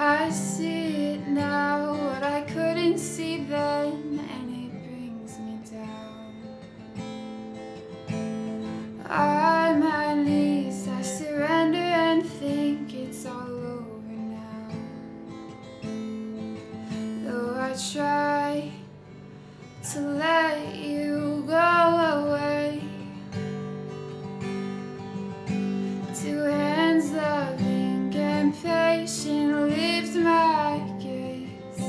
I see it now, what I couldn't see then, and it brings me down. I'm at least, I surrender and think it's all over now. Though I try to let you go away, two hands loving and patient lift my gaze.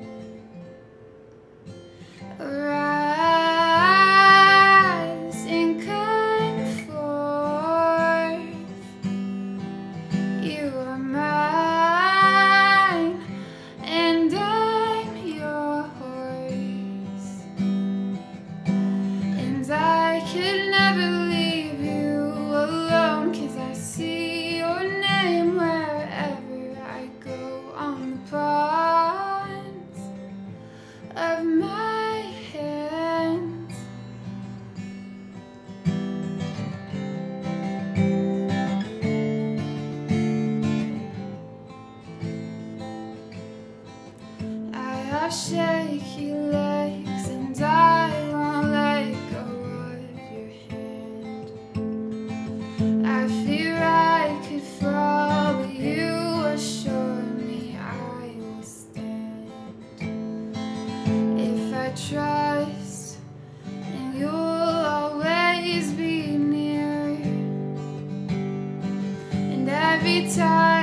Arise and come forth. You are mine and I'm your horse, and I could never leave you alone, 'cause I see your name wherever I go on the palms of my hands. I have shaky legs and I won't let go of your hand. I fear I could fall, but you assure me I will stand. If I trust, then you'll always be near, and every time